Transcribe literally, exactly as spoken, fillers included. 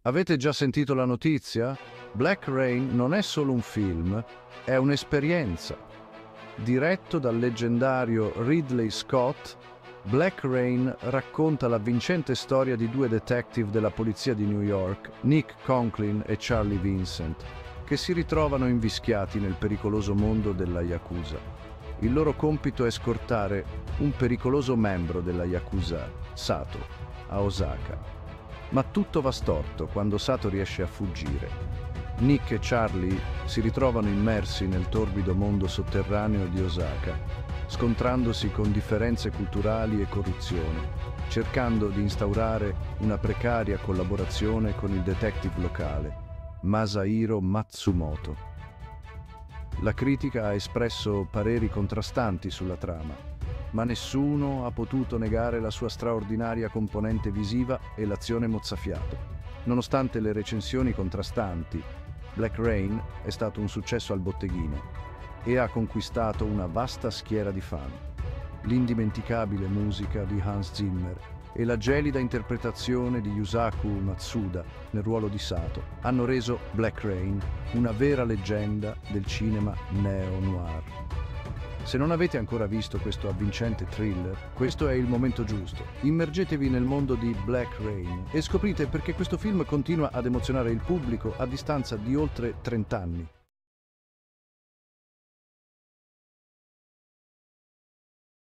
Avete già sentito la notizia? Black Rain non è solo un film, è un'esperienza. Diretto dal leggendario Ridley Scott, Black Rain racconta la vincente storia di due detective della polizia di New York, Nick Conklin e Charlie Vincent, che si ritrovano invischiati nel pericoloso mondo della Yakuza. Il loro compito è scortare un pericoloso membro della Yakuza, Sato, a Osaka. Ma tutto va storto quando Sato riesce a fuggire. Nick e Charlie si ritrovano immersi nel torbido mondo sotterraneo di Osaka, scontrandosi con differenze culturali e corruzione, cercando di instaurare una precaria collaborazione con il detective locale, Masahiro Matsumoto. La critica ha espresso pareri contrastanti sulla trama, ma nessuno ha potuto negare la sua straordinaria componente visiva e l'azione mozzafiato. Nonostante le recensioni contrastanti, Black Rain è stato un successo al botteghino e ha conquistato una vasta schiera di fan. L'indimenticabile musica di Hans Zimmer e la gelida interpretazione di Yusaku Matsuda nel ruolo di Sato hanno reso Black Rain una vera leggenda del cinema neo-noir. Se non avete ancora visto questo avvincente thriller, questo è il momento giusto. Immergetevi nel mondo di Black Rain e scoprite perché questo film continua ad emozionare il pubblico a distanza di oltre trenta anni.